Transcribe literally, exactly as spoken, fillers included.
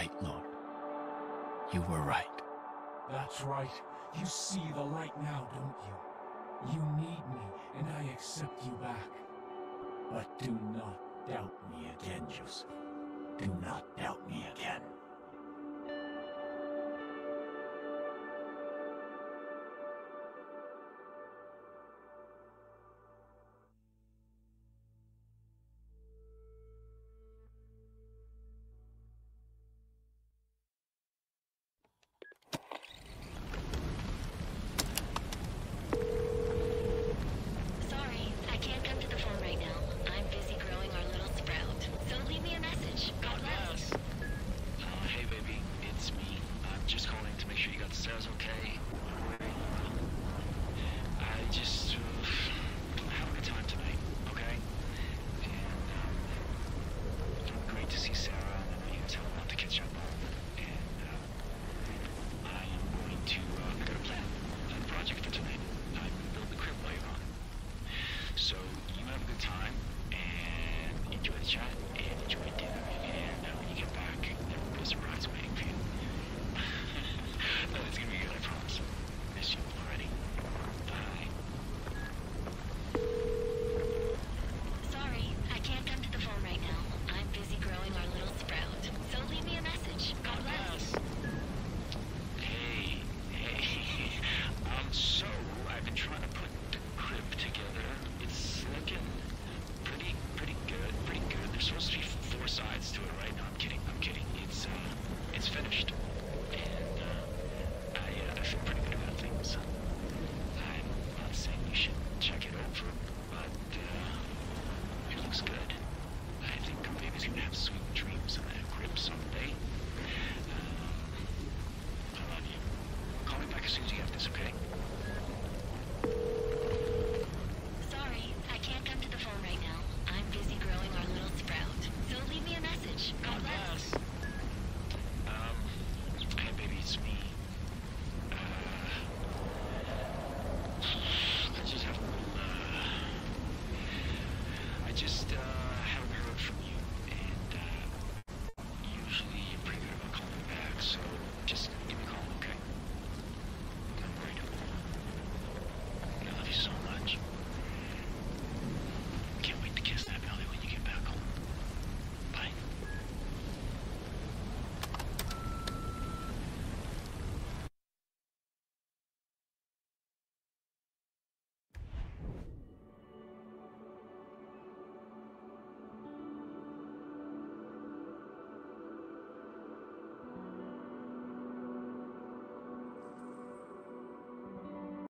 right, Lord. You were right. That's right. You see the light now, don't you? You need me, and I accept you back. But do not doubt me again, Joseph. Do not doubt me again. Sorry, I can't come to the phone right now. I'm busy growing our little sprout. So leave me a message. God bless. Uh, hey baby, it's me. I'm just calling to make sure you got the stairs okay. I just uh, have a good time tonight, okay? And um, great to see Sarah. And I know you guys have a lot to catch up on. And uh, I am going to uh, I got a plan, a project for tonight. I'm gonna build the crib while you're on. So you have a good time and enjoy the chat and enjoy dinner. And uh, when you get back, there will be a surprise waiting for you. No, it's gonna be good, I promise. Miss you already. Bye. Sorry, I can't come to the phone right now. I'm busy growing our little sprout. So leave me a message. God bless. Hey, hey. um, so I've been trying to put the crib together. It's looking pretty, pretty good, pretty good. There's supposed to be four sides to it, right? No, I'm kidding, I'm kidding. It's, uh, it's finished. And, uh, I, uh, I feel pretty good about things. I'm not saying you should check it over, but, uh, it looks good. I think our baby's gonna have sweet dreams in that crib someday. Um, I love you. Call me back as soon as you have this, okay?